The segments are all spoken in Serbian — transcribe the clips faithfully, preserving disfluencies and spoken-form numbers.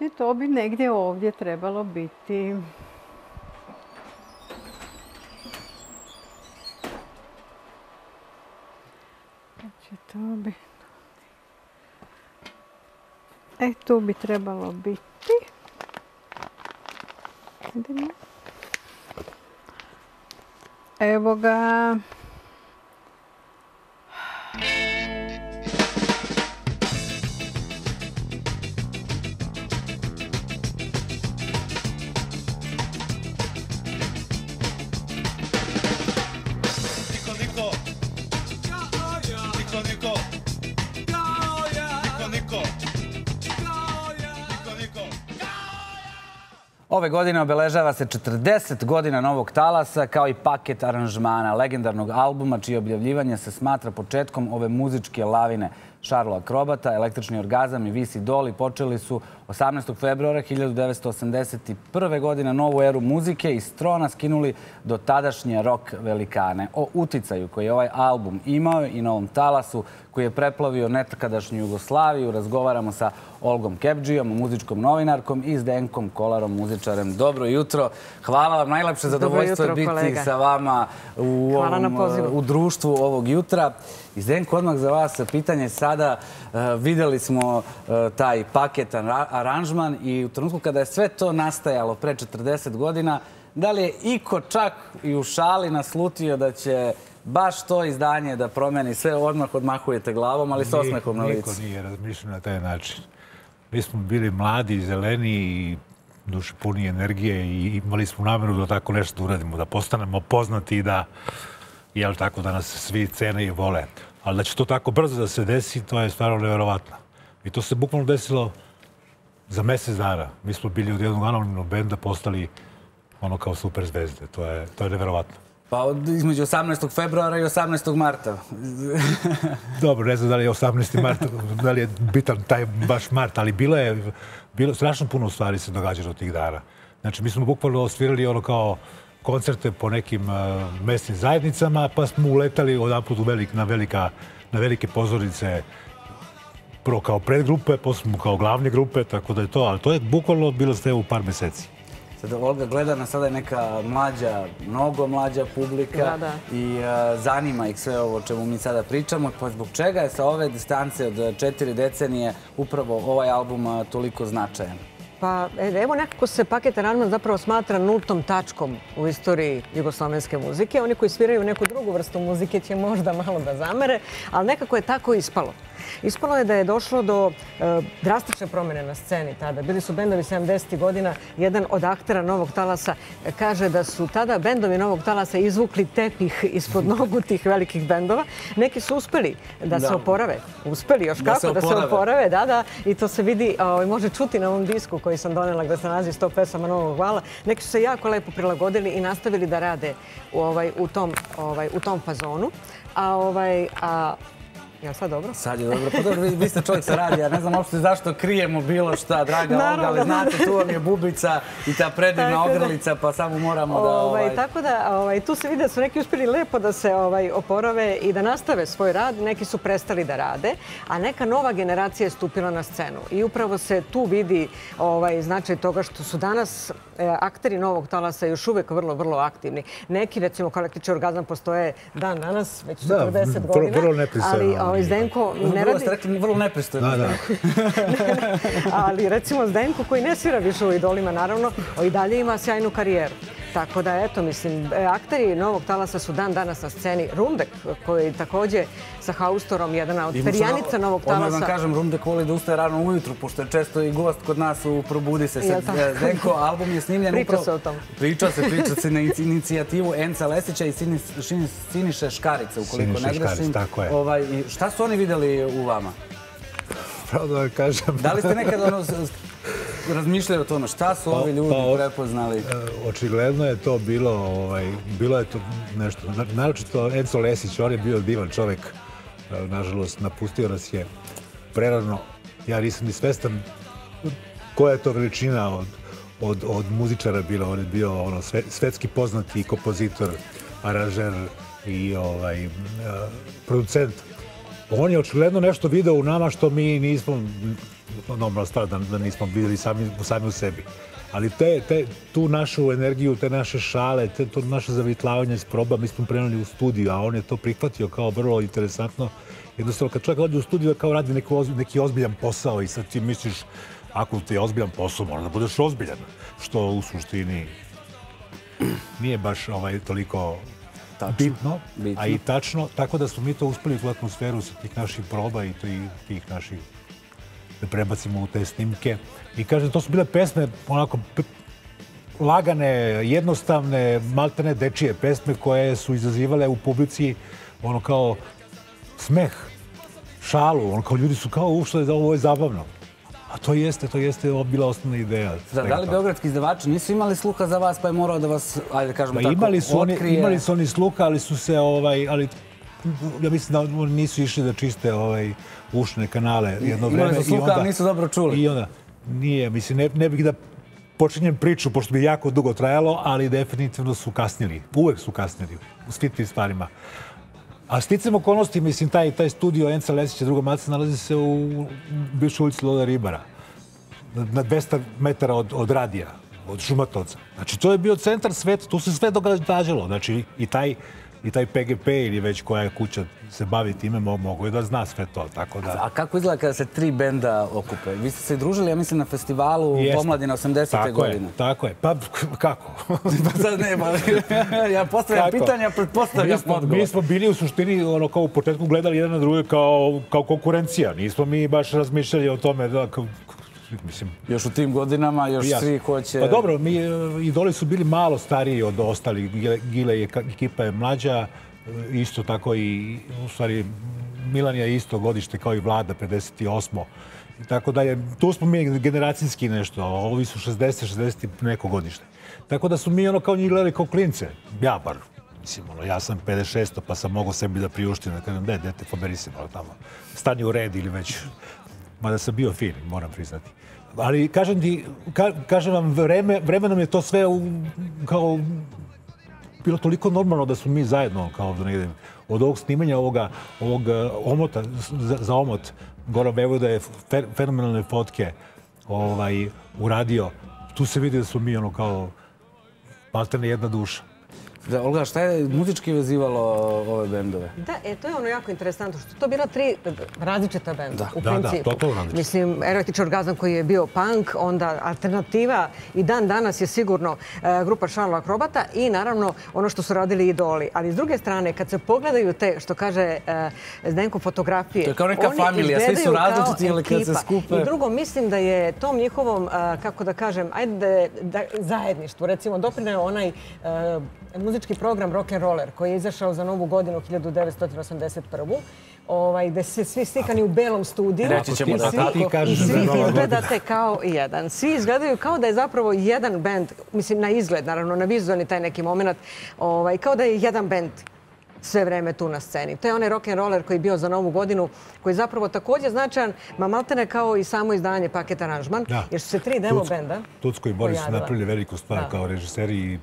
Znači, to bi negdje ovdje trebalo biti. Znači, to bi... E, tu bi trebalo biti. Idemo. Evo ga. Ove godine obeležava se četrdeset godina Novog talasa, kao i paket aranžmana legendarnog albuma, čije objavljivanje se smatra početkom ove muzičke lavine. Šarlo Akrobata, Električni orgazam i Vis Idoli počeli su osamnaestog februara hiljadu devetsto osamdeset prve. godine novu eru muzike i s trona skinuli do tadašnje rock velikane. O uticaju koji je ovaj album imao i Novom talasu koji je preplavio nekadašnju Jugoslaviju razgovaramo sa Olgom Kebdžijom, muzičkom novinarkom i Zdenkom Kolarom, muzičarem. Dobro jutro. Hvala vam, najlepše zadovoljstvo je biti sa vama u, ovom, u društvu ovog jutra. I Zdenko, odmah za vas pitanje sada. Vidjeli smo taj paket aranžman i u trenutku kada je sve to nastajalo pre četrdeset godina, da li je iko čak i u šali naslutio da će baš to izdanje da promeni sve? Odmah odmahujete glavom, ali s osmehom na licu. Niko nije razmišljao na taj način. Mi smo bili mladi, zeleni i duše puni energije i imali smo namjeru da tako nešto uradimo, da postanemo poznati i da, jel tako, da nas svi cene i vole. Ali da će to tako brzo da se desi, to je stvarno nevjerovatno. I to se bukvalno desilo za mjesec dana. Mi smo bili od jednog anonimnog benda postali ono kao super zvezde. To je, to je nevjerovatno. Pa između osamnaestog februara i osamnaestog marta. Dobro, ne znam da li je osamnaesti mart, da li je bitan taj baš mart, ali bilo je, bilo, strašno puno stvari se događalo tih dana. Znači, mi smo bukvalno osvirali ono kao koncerte po nekim uh, mesnim zajednicama, pa smo uletali odaput u velik, na, velika, na velike pozornice, prvo kao predgrupe, posle kao glavne grupe, tako da je to, ali to je bukvalno bilo sve u par meseci. Sada Olga gleda na sada je neka mlađa, mnogo mlađa publika da, da. i uh, zanima ih sve ovo o čemu mi sada pričamo. Pa zbog čega je sa ove distance od četiri decenije upravo ovaj album uh, toliko značajan? Pa evo nekako se paket aranžman zapravo smatra nultom tačkom u istoriji jugoslovenske muzike. Oni koji sviraju neku drugu vrstu muzike će možda malo da zamere, ali nekako je tako ispalo. Ispalo je da je došlo do e, drastične promjene na sceni tada. Bili su bendovi sedamdesetih godina. Jedan od aktera Novog talasa kaže da su tada bendovi Novog talasa izvukli tepih ispod nogu tih velikih bendova. Neki su uspeli da, da. se oporave. Uspeli još kako da se, da se oporave. Da, da. I to se vidi, o, može čuti na ovom disku koji sam donela gdje se nalazi sto pesama Novog vala. Neki su se jako lepo prilagodili i nastavili da rade u, ovaj, u, tom, ovaj, u tom fazonu. A, ovaj, a ja sad dobro? Sad je dobro. Pa dobro, vi, vi ste čovjek sa radija. Ne znam uopšte zašto krijemo bilo šta, draga Olga, ali znate, tu vam je bubica i ta predivna ogrlica, pa samo moramo da... Ovaj... Ovaj, tako da, ovaj, tu se vidi da su neki uspjeli lepo da se ovaj, oporave i da nastave svoj rad. Neki su prestali da rade, a neka nova generacija je stupila na scenu. I upravo se tu vidi ovaj, značaj toga što su danas e, akteri Novog talasa još uvijek vrlo, vrlo aktivni. Neki, recimo, kao Električni orgazam postoje dan danas, već četrdeset godina. Da, vrlo nepristojno. Zdenko ne radi... Vrlo nepristojno. Da, da. Ali recimo Zdenko koji ne svira više u Idolima, naravno, i dalje ima sjajnu karijeru. Tako da, eto, mislim, akteri Novog talasa su dan danas na sceni. Rundek, koji također sa Haustorom, jedna od perjanica Novog talasa. Odmah vam kažem, Rundek voli da ustaje rano ujutru, pošto je često i gost kod nas u Probudi se. Zdenko, album je snimljen upravo... Priča se o tom. Priča se, priča se na inicijativu Enca Lesića i Siniše Škarice, ukoliko ne grešim. Ovaj, šta su oni vidjeli u vama? Pravo da vam kažem. Da li ste nekada ono... razmišljaju o tome, šta su ovi ljudi pa, prepoznali? Očigledno je to bilo, ovaj, bilo je to nešto, naročito Enzo Lesić, on je bio divan čovjek, nažalost napustio nas je prerano, ja nisam ni svestan koja je to veličina od, od, od muzičara bila, on je bio ono, sve, svetski poznati kompozitor, aranžer i ovaj, producent. On je očigledno nešto video u nama što mi nismo normalna stvar da, da nismo bili sami, sami u sebi. Ali te, te, tu našu energiju, te naše šale, te, to naše zavitlavanje iz proba, mi smo prenuli u studiju, a on je to prihvatio kao vrlo interesantno. Jednostavno, kad čovjek dođe u studiju, kao radi neki, ozbilj, neki ozbiljan posao i sad ti misliš, ako ti je ozbiljan posao, mora da budeš ozbiljan. Što u suštini nije baš ovaj, toliko Tačno. bitno, Bitno. a i tačno. Tako da smo mi to uspeli u atmosferu sa tih naših proba i tih, tih naših da prebacimo u te snimke. I kažem, to su bile pesme onako lagane, jednostavne, maltene dečije pesme koje su izazivale u publici ono kao smeh, šalu, ono kao ljudi su kao ušli da ovo je zabavno. A to jeste, to jeste bila osnovna ideja. Da, da li beogradski izdavači nisu imali sluha za vas, pa je morao da vas, ajde kažemo Pa tako, imali su oni, otkrije? imali su oni sluha, ali su se, ovaj, ali ja mislim da oni nisu išli da čiste ovaj, ušne kanale jedno vreme. Imali su sluha, ali nisu dobro čuli. I onda, nije, mislim, ne, ne bih da počinjem priču, pošto bi jako dugo trajalo, ali definitivno su kasnili. Uvek su kasnili u svim tim stvarima. A sticam okolnosti, mislim, taj, taj studio Enca Lesića, druga maca, nalazi se u bivšoj ulici Lola Ribara. Na dvesta metara od, od radija, od Šumatovca. Znači, to je bio centar sveta, tu se sve događalo. Znači, i taj, i taj P G P ili već koja kuća se bavi time, mogu je da zna sve to. Tako da... A kako izgleda kada se tri benda okupe? Vi ste se družili, ja mislim, na festivalu Jeste. Pomladina osamdesete Tako godine. je, tako je. Pa kako? Pa sad ne, pa ja postavljam Kako? pitanja, pretpostavljam Mi smo, odgovor. mi smo bili u suštini, ono, kao u početku gledali jedan na druge kao, kao konkurencija. Nismo mi baš razmišljali o tome da, kao, mislim... Još u tim godinama, još Jasno. svi hoće... Pa dobro, mi e, idoli su bili malo stariji od ostalih. Gile, Gile je, ekipa je mlađa, e, isto tako i, u stvari, Milan je isto godište kao i Vlada, pedeset osmo. I tako dalje. Tu smo mi generacijski nešto, ovi su šezdeset, šezdeset neko godište. Tako da su mi ono kao njih gledali kao klince. Ja bar. Mislim, ono, ja sam pedeset šesto pa sam mogao sebi da priuštim, da kažem, ne, dete, poberi se malo tamo. Stani u red ili već... Mada sam bio fin, moram priznati. Ali kažem ti, ka, kažem vam, vreme, vremenom je to sve u, kao bilo toliko normalno da smo mi zajedno, kao da negdje, od ovog snimanja ovoga, ovog omota, za, za omot, Goran Bevoda je fe, fenomenalne fotke ovaj, uradio. Tu se vidi da smo mi ono kao maltene jedna duša. Da, Olga, šta je muzički vezivalo ove bendove? Da, e, to je ono jako interesantno, što to bila tri različita benda, u Da, principu. da, totalno različita. Mislim, Erotični orgazam koji je bio punk, onda alternativa i dan danas je sigurno e, grupa Šarlo Akrobata i naravno ono što su radili idoli. Ali s druge strane, kad se pogledaju te, što kaže e, Zdenko, fotografije, to je kao neka oni familija, svi su izgledaju kao različiti, ali kad se ekipa. skupe... I drugo, mislim da je tom njihovom, a, kako da kažem, ajde, da, zajedništvu, recimo, doprineo onaj a, muzički program Rock and Roller koji je izašao za Novu godinu hiljadu devetsto osamdeset prve. Ovaj, gde se svi slikani u belom studiju. Reći ćemo i da svi, tako. Ti kažeš i da je svi Nova godina. izgledate kao jedan. Svi izgledaju kao da je zapravo jedan bend, mislim na izgled, naravno na vizualni taj neki moment, ovaj, kao da je jedan bend sve vreme tu na sceni. To je onaj rock and roller koji je bio za Novu godinu, koji je zapravo također značajan, ma maltene kao i samo izdanje Paket aranžman, Da. jer su se tri demo benda Tucko i Boris su pojavila. napravili veliku stvar Da. kao režiseri i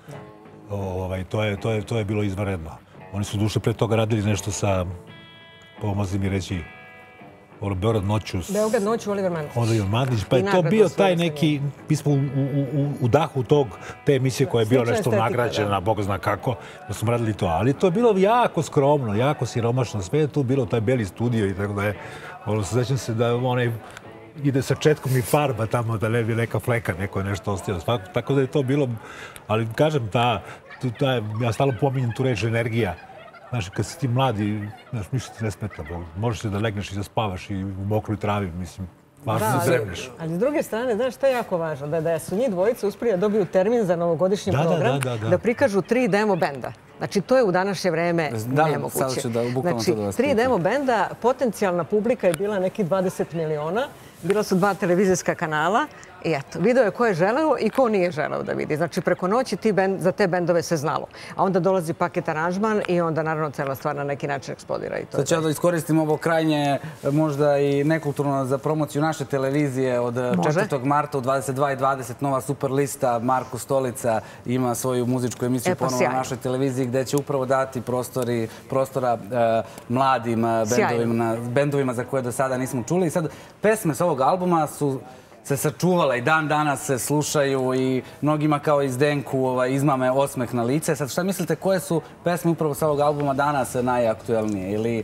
ovaj, to, je, to, je, to je bilo izvanredno. Oni su duše pre toga radili nešto sa, pomozi mi reći, ono, Beograd noću. s- Beograd noću, Oliver Mandić. Oliver Mandić, pa I je to nagradu bio osvojili taj sa njim. neki, mi smo u, u, u, u dahu tog, te emisije koja je bila Slična nešto estetika, nagrađena, da. Bog zna kako, da smo radili to. Ali to je bilo jako skromno, jako siromašno, sve je tu bilo, taj beli studio i tako da je, ono, sećam se da onaj ide sa četkom i farba tamo da ne bi neka fleka, neko je nešto ostio. Svako, tako da je to bilo, ali kažem, ta, tu- ta, ja stalno pominjem tu reč energija. Znaš, kad si ti mladi, znaš, ništa ti ne smeta. Bog. Možeš da legneš i da spavaš i u mokroj travi, mislim, važno da ali, zremneš. ali s druge strane, znaš šta je jako važno? Da, da su njih dvojice uspjeli da dobiju termin za novogodišnji Da, da, program, da, da, da. prikažu tri demo benda. Znači, to je u današnje vreme Da, nemoguće. sad ću da bukvalno znači, to da vas tri pitam. demo benda, potencijalna publika je bila neki dvadeset miliona. Bila su dva televizijska kanala I eto, video je ko je želeo i ko nije želeo da vidi. Znači, preko noći ti bend, za te bendove se znalo. A onda dolazi paket aranžman i onda, naravno, cela stvar na neki način eksplodira. I to Sad ću ja da iskoristim ovo krajnje, možda i nekulturno za promociju naše televizije od četvrtog marta u dvadeset dva i dvadeset nova super lista. Marko Stolica ima svoju muzičku emisiju E, pa ponovno na sjajno. našoj televiziji gde će upravo dati prostori, prostora e, mladim e, bendovima, bendovima za koje do sada nismo čuli. I sad pesme s ovog albuma su se sačuvala i dan danas se slušaju i mnogima kao iz Denku ovaj, izmame osmeh na lice. Sad šta mislite, koje su pesme upravo sa ovog albuma danas najaktuelnije? Ili,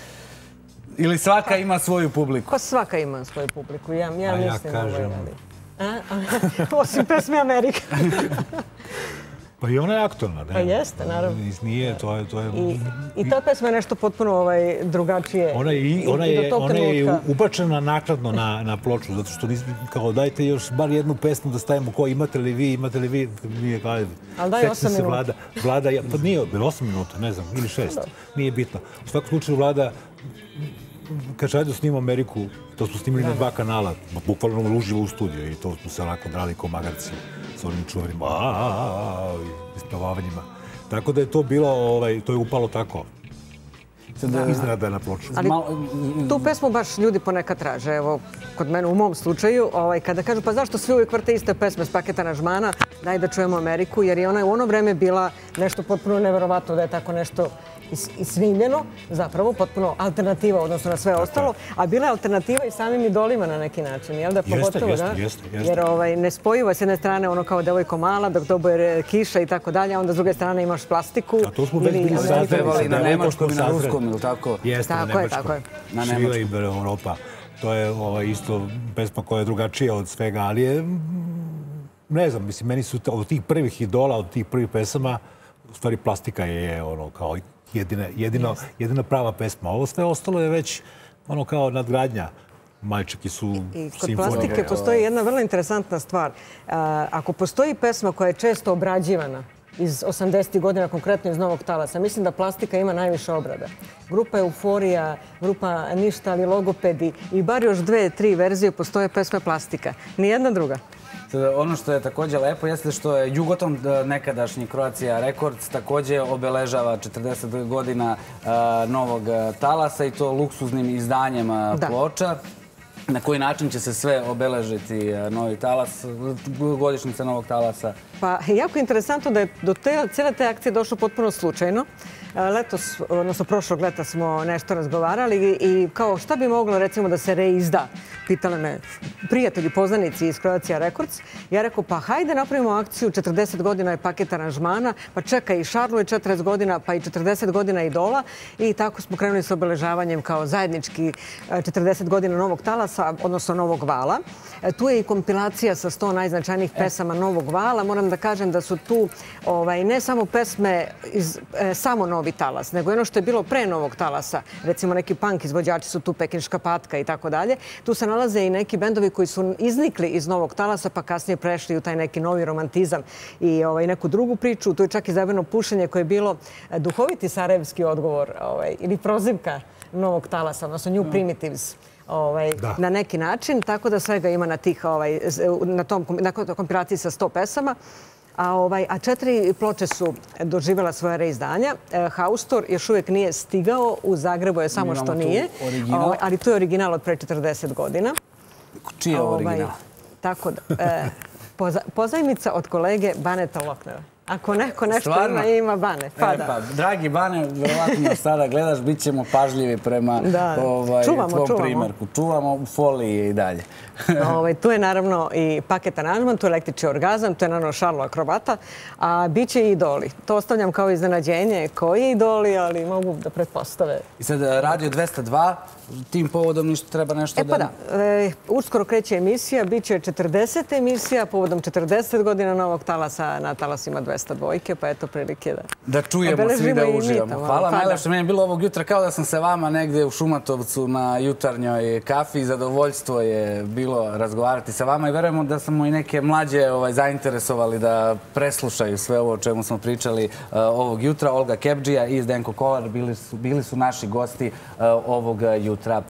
ili svaka ima svoju publiku? Pa svaka ima svoju publiku. Ja, ja A ja mislim... kažem- ovaj, a? A? Osim pesme Amerika. Pa i ona je aktualna, ne? Pa jeste, naravno. Nije, to je... To je... I, I ta pesma je nešto potpuno ovaj, drugačije. Ona je, i- I- ona i do je, tog ona je trenutka. ubačena nakladno na, na ploču, zato što nismo, kao dajte još bar jednu pesmu da stavimo ko imate li vi, imate li vi, nije kao... Ali daj sećam osam se minuta. Vlada, Vlada, je- pa nije, bilo osam minuta, ne znam, ili šest, nije bitno. U svakom slučaju Vlada, kad se ajde snimamo Ameriku, to smo snimili na dva kanala, bukvalno uživo u studiju i to smo se onako drali ko magarci sa onim čuvarima, a ispavavanjima. Tako da je to bilo, ovaj, to je upalo tako. Iznenada na ploču. Ali tu pesmu baš ljudi ponekad traže. Evo, kod mene u mom slučaju, ovaj, kada kažu pa zašto svi uvijek vrte iste pesme s paket aranžmana, daj da čujemo Ameriku, jer je ona u ono vreme bila nešto potpuno neverovatno da je tako nešto is- isnimljeno, zapravo potpuno alternativa odnosno na sve ostalo, a bila je alternativa i samim idolima na neki način, jel da? Jeste, Pogotovo, jeste, da? jeste, jeste. Jer ovaj, nespojivo s jedne strane ono kao devojko mala, dok dobuje kiša i tako dalje, a onda s druge strane imaš plastiku. A to smo već ili bili Ameriku. saznali. Pevali na Da, nemačkom i na Sazren. ruskom, ili tako? Jeste, Tako na je, nemačkom. tako je. Na Švila nemačkom. i Europa. To je ovaj, isto pesma koja je drugačija od svega, ali je, mm, ne znam, mislim, meni su to- od tih prvih idola, od tih prvih pesama, u stvari plastika je ono kao jedina, jedino, jedina prava pesma. Ovo sve ostalo je već ono kao nadgradnja. Majčeki su I kod simfonije. plastike postoji jedna vrlo interesantna stvar. A, Ako postoji pesma koja je često obrađivana iz osamdesetih godina, konkretno iz Novog talasa, mislim da plastika ima najviše obrada. Grupa Euforija, grupa Ništa, ali logopedi i bar još dve, tri verzije postoje pesme plastika. Nijedna druga. Sada, ono što je također lepo jeste što je Jugoton, e, nekadašnji Croatia Records, također obeležava četrdeset godina e, novog e, talasa i to luksuznim izdanjem e, Da. ploča. Na koji način će se sve obeležiti e, novi talas, godišnjica novog talasa? Pa jako interesantno da je do te, cijele te akcije došlo potpuno slučajno. E, Letos, odnosno prošlog leta smo nešto razgovarali i, i kao šta bi moglo recimo da se reizda, pitali me prijatelji, poznanici iz Croatia Records. Ja rekao pa hajde napravimo akciju, četrdeset godina je paket aranžmana, pa čekaj i Šarlo je četrdeset godina, pa i četrdeset godina idola i tako smo krenuli s obeležavanjem kao zajednički e, četrdeset godina novog talasa, odnosno novog vala. E, Tu je i kompilacija sa sto najznačajnijih pesama novog vala. Moram da kažem da su tu ovaj, ne samo pesme iz e, samo Novi talas, nego ono što je bilo pre Novog talasa. Recimo neki punk izvođači su tu, Pekinška patka i tako dalje. Tu se nalaze i neki bendovi koji su iznikli iz Novog talasa pa kasnije prešli u taj neki novi romantizam i ovaj, neku drugu priču. Tu je čak i Zabavno pušenje koje je bilo e, duhoviti sarajevski odgovor ovaj, ili prozivka Novog talasa, odnosno New Primitives. Ovaj, Da. na neki način, tako da svega ima na tih ovaj, na tom na kompilaciji sa sto pesama. A, ovaj, a četiri ploče su doživjela svoje reizdanja. E, Haustor još uvijek nije stigao, u Zagrebu je samo Imamo što tu nije. original. Ovaj, ali tu je original od pre četrdeset godina. Čiji je ovo original? Tako da, e, poza, pozajmica od kolege Baneta Loknera. Ako neko nešto Stvarno? ima, ima Bane. Pa E, da. pa, dragi Bane, verovatno sada gledaš, bit ćemo pažljivi prema Da. ovaj, Čuvamo, tvom čuvamo. primjerku. Čuvamo u foliji i dalje. Ovaj, tu je naravno i paket aranžman, tu je električni orgazam, tu je naravno Šarlo akrobata, a bit će i idoli. To ostavljam kao iznenađenje. Koji idoli, ali mogu da pretpostave. I sad Radio dvesta dva, tim povodom ništa treba nešto E pa da, e, uskoro kreće emisija, bit će četrdeseta emisija, povodom četrdeset godina novog talasa, na talasima dvesta dvojke, pa eto prilike da... Da čujemo svi, obeležimo da i mi uživamo. tamo. Hvala, Pa da. najlepše. Meni je bilo ovog jutra kao da sam se vama negdje u Šumatovcu na jutarnjoj kafi. Zadovoljstvo je bilo razgovarati sa vama i verujemo da smo i neke mlađe ovaj, zainteresovali da preslušaju sve ovo o čemu smo pričali uh, ovog jutra. Olga Kebdžija i Zdenko Kolar bili su, bili su naši gosti uh, ovog jutra.